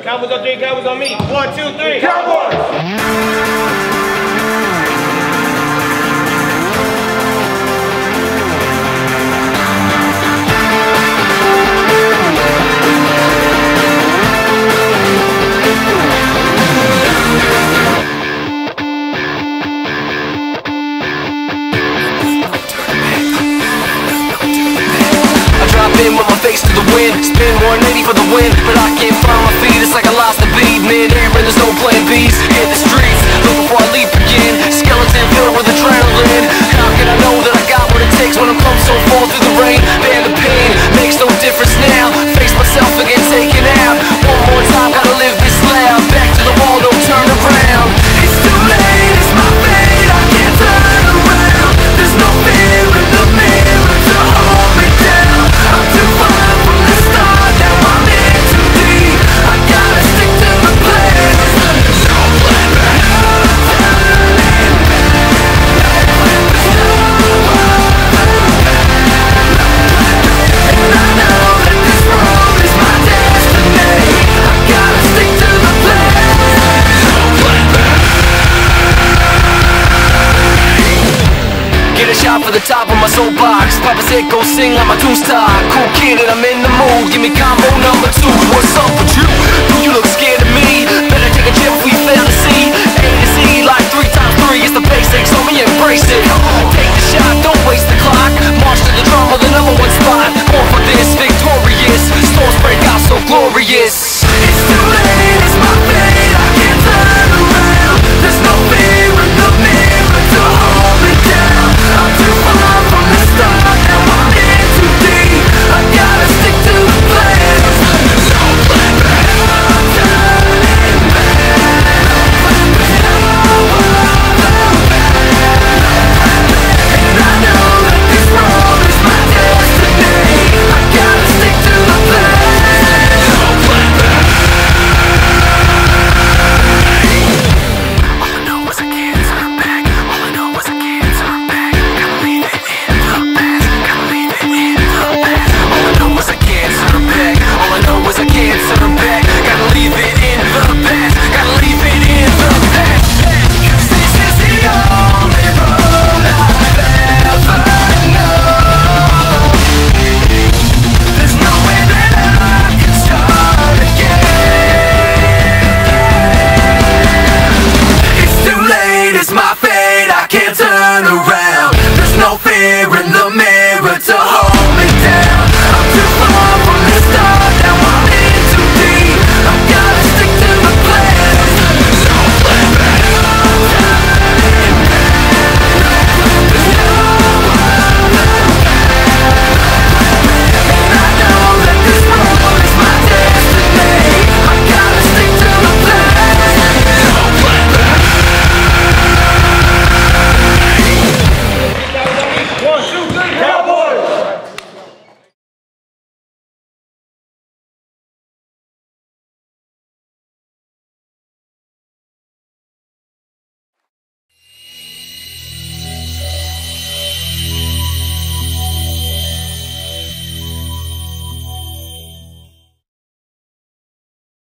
Cowboys on 3, Cowboys on me. 1, 2, 3. Cowboys! With my face to the wind, spin 180 for the win, but I can't find my feet, it's like I lost the beat. Mid-air and there's no plan B's. Hit the streets, look before I leap again. Skeleton filled with adrenaline. How can I know that I got what it takes when I'm come so far through the rain? Bear the pain, makes no difference now. Face myself again, taken out. One more time, gotta live this loud. Back to the wall, no turn around. It's too late, it's my fate, I can't turn around. There's no fear in the mirror to hold me down. I'm too far from the start, now I'm in too deep. I gotta stick to the plan. There's no plan back. Turning back. There's no and I know that this road is my destiny. I gotta stick to the plan. There's no plan back. Get a shot for the top of my soapbox. Papa said go sing like my tune star. Cool kid and I'm in the mood. Give me combo number 2. What's up with you? Do you look scared of me? Better take a chip if we fail to see. A to Z like 3 times 3 is the basics. So me embrace it. Take the shot, don't waste the clock. March to the drum of the #1 spot. Born for this, victorious. Storms break out so glorious.